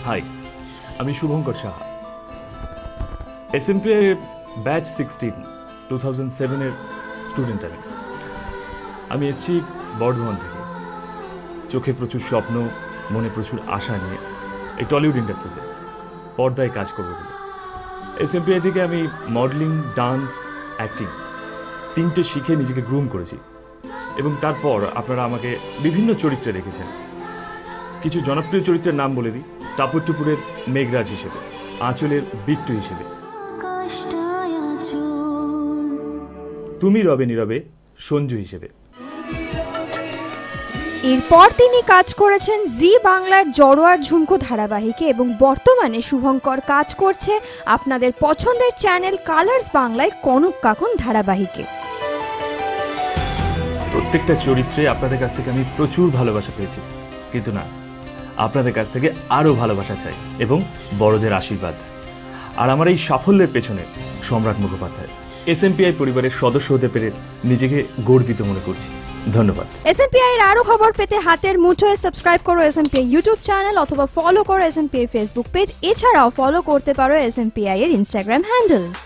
High, আমি Shubhankar Saha. SMPI batch 16 2007 এর student. আমি এসেছি বর্ধমান থেকে। চোখে প্রচুর স্বপ্ন, মনে প্রচুর আশা নিয়ে এই টলিউড ইন্ডাস্ট্রিতে পর্দায় কাজ করবো বলে। এসএমপিআই থেকে আমি মডেলিং, ডান্স, অ্যাক্টিং 3টে শিখে নিজেকে গ্রুম করেছি এবং তারপর আপনারা আমাকে বিভিন্ন চরিত্রে দেখেছেন। কিছু জনপ্রিয় চরিত্রের নাম বলে দিই। টাপুর টুপুরের মেঘরাজ হিসেবে, আঁচলের বিট্টু হিসেবে, তুমি রবে নীরবে সঞ্জু হিসেবে। এরপর তিনি কাজ করেছেন জি বাংলার জড়োয়ার ঝুমকো ধারাবাহিকে এবং বর্তমানে শুভঙ্কর কাজ করছে আপনাদের পছন্দের চ্যানেল কালার্স বাংলায় কনক কাকন ধারাবাহিকে। প্রত্যেকটা চরিত্রে আপনাদের কাছ থেকে আমি প্রচুর ভালোবাসা পেয়েছি, কিন্তু না, আপনাদের কাছ থেকে আরও ভালোবাসা চাই এবং বড়দের আশীর্বাদ। আর আমার এই সাফল্যের পেছনে সম্রাট মুখোপাধ্যায়। এসএমপিআই পরিবারের সদস্য হতে পেরে নিজেকে গর্বিত মনে করছি। ধন্যবাদ। এসএমপিআই এর আরো খবর পেতে হাতের মুঠোয় সাবস্ক্রাইব করো এসএমপিআই ইউটিউব চ্যানেল অথবা ফলো করো এসএমপিআই ফেসবুক পেজ। এছাড়াও ফলো করতে পারো এসএমপিআই এর ইনস্টাগ্রাম হ্যান্ডেল।